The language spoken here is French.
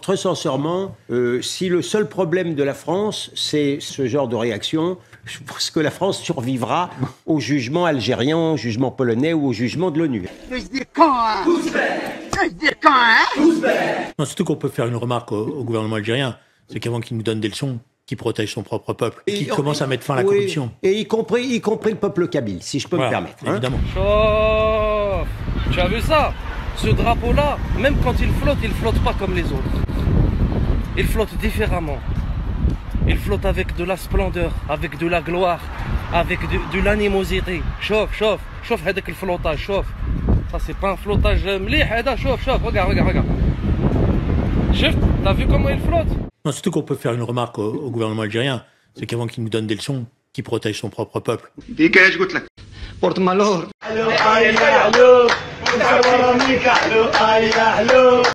très sincèrement, si le seul problème de la France, c'est ce genre de réaction, je pense que la France survivra au jugement algérien, au jugement polonais ou au jugement de l'ONU. Non, surtout qu'on peut faire une remarque au gouvernement algérien, c'est qu'avant qu'il nous donne des leçons, qu'il protège son propre peuple, qu'il commence à mettre fin à la corruption. Et y compris le peuple kabyle, si je peux me permettre. Évidemment. Chauffe. Tu as vu ça? Ce drapeau-là, même quand il flotte pas comme les autres. Il flotte différemment. Il flotte avec de la splendeur, avec de la gloire, avec de l'animosité. Chauffe, هذاك الفلوطاج, chauffe. Ça c'est pas un flottage مليح هذا, chauffe, regarde. Chef, t'as vu comment il flotte? Non, surtout qu'on peut faire une remarque au gouvernement algérien, c'est qu'avant qu'il nous donne des leçons, qu'il protège son propre peuple. ديك اش قلت لك بورت مالور